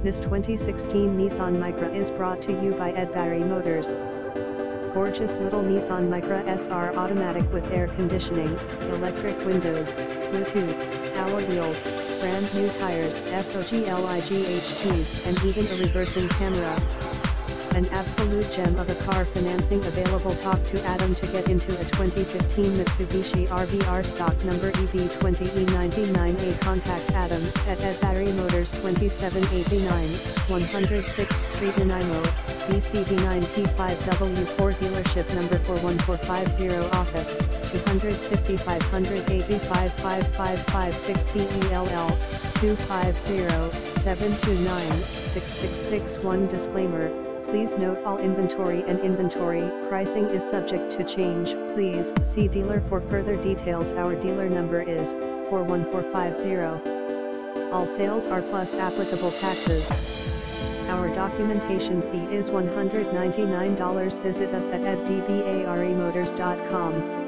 This 2016 Nissan Micra is brought to you by Ed Barry Motors. Gorgeous little Nissan Micra SR automatic with air conditioning, electric windows, Bluetooth, alloy wheels, brand new tires, FOGLIGHTs, and even a reversing camera. An absolute gem of a car, financing available. Talk to Adam to get into a 2015 Mitsubishi RVR stock number EB20E99A. Contact Adam at Ed Barry Motors, 2789, 106th Street, Nanaimo, BCD9T5W4. Dealership number 41450. Office 250 585 5556. CELL 250 729 6661. Disclaimer: please note all inventory and inventory pricing is subject to change. Please see dealer for further details. Our dealer number is 41450. All sales are plus applicable taxes. Our documentation fee is $199. Visit us at edbarrymotors.com.